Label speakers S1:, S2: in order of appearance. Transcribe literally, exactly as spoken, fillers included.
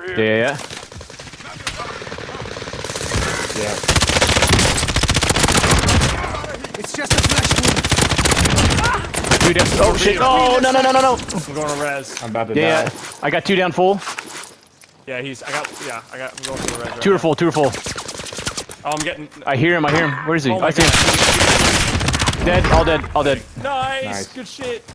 S1: Yeah, yeah, yeah.
S2: Yeah.
S3: It's just a flesh wound.
S1: Two down. Oh shit! Oh no no no no no!
S4: I'm going to res.
S2: I'm about to
S1: Yeah,
S2: die.
S1: yeah. I got two down full.
S4: Yeah, he's. I got. Yeah, I got. I'm going to the res. Right
S1: Two are
S4: now.
S1: full. Two are full.
S4: Oh, I'm getting.
S1: I hear him. I hear him. Where is he?
S4: Oh my
S1: I see him.
S4: God.
S1: Dead. All dead. All dead.
S4: Nice.
S2: Nice.
S4: Good shit.